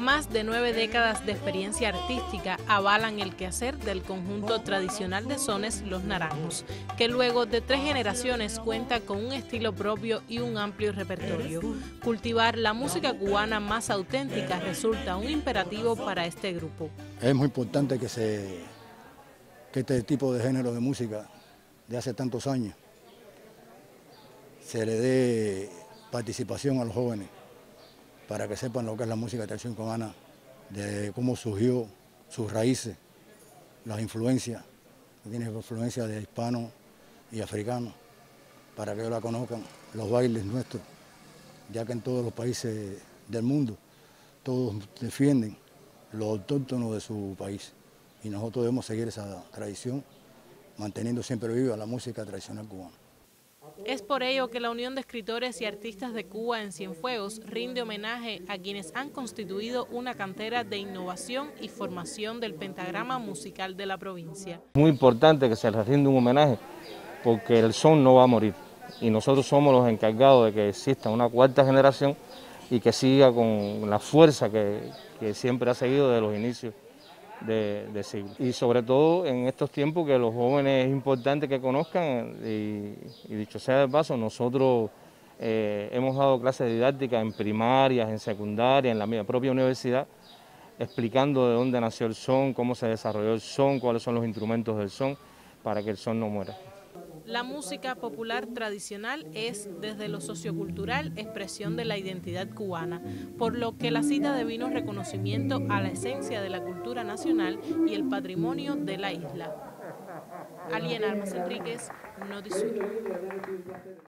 Más de 9 décadas de experiencia artística avalan el quehacer del conjunto tradicional de sones Los Naranjos, que luego de 3 generaciones cuenta con un estilo propio y un amplio repertorio. Cultivar la música cubana más auténtica resulta un imperativo para este grupo. Es muy importante que este tipo de género de música de hace tantos años se le dé participación a los jóvenes para que sepan lo que es la música tradicional cubana, de cómo surgió, sus raíces, las influencias, que tiene influencia de hispanos y africanos, para que ellos la conozcan, los bailes nuestros, ya que en todos los países del mundo todos defienden lo autóctono de su país y nosotros debemos seguir esa tradición, manteniendo siempre viva la música tradicional cubana. Es por ello que la Unión de Escritores y Artistas de Cuba en Cienfuegos rinde homenaje a quienes han constituido una cantera de innovación y formación del pentagrama musical de la provincia. Muy importante que se les rinde un homenaje porque el son no va a morir y nosotros somos los encargados de que exista una 4ª generación y que siga con la fuerza que siempre ha seguido de los inicios de siglo. Y sobre todo en estos tiempos que los jóvenes es importante que conozcan y dicho sea de paso, nosotros hemos dado clases didácticas en primarias, en secundaria, en la propia universidad, explicando de dónde nació el son, cómo se desarrolló el son, cuáles son los instrumentos del son, para que el son no muera. La música popular tradicional es, desde lo sociocultural, expresión de la identidad cubana, por lo que la cita devino reconocimiento a la esencia de la cultura nacional y el patrimonio de la isla. Aliena Armas Enríquez, Notisur.